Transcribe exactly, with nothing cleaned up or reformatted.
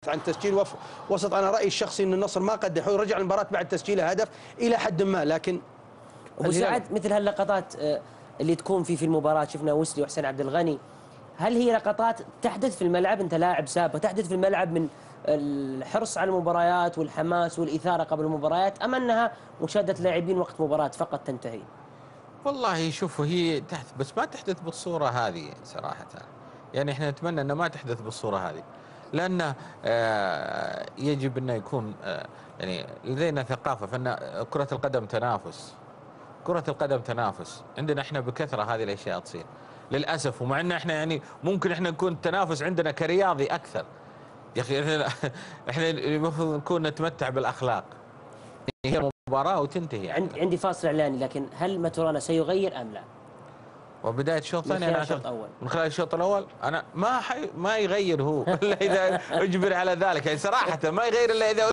عن تسجيل وسط. انا رايي الشخصي ان النصر ما قد حلول، رجع المباراه بعد تسجيل هدف الى حد ما، لكن ابو سعد مثل هاللقطات اللي تكون في في المباراه، شفنا وسلي وحسين عبد الغني، هل هي لقطات تحدث في الملعب؟ انت لاعب سابق، تحدث في الملعب من الحرص على المباريات والحماس والاثاره قبل المباريات، ام انها مشاهده لاعبين وقت مباراه فقط تنتهي؟ والله شوفوا، هي تحت بس ما تحدث بالصوره هذه صراحه. يعني احنا نتمنى انها ما تحدث بالصوره هذه، لان آه يجب انه يكون آه يعني لدينا ثقافه، فان كره القدم تنافس، كره القدم تنافس عندنا احنا بكثره هذه الاشياء تصير للاسف. ومع ان احنا يعني ممكن احنا نكون التنافس عندنا كرياضي اكثر يا اخي. احنا احنا المفروض نكون نتمتع بالاخلاق، هي مباراه وتنتهي يعني. عندي عندي فاصل اعلاني، لكن هل ماتورانا سيغير ام لا؟ وبدايه الشوط الثاني انا الشوط الاول من خلال الشوط الاول انا ما حي ما يغير هو الا اذا اجبر على ذلك، يعني صراحه ما يغير الا اذا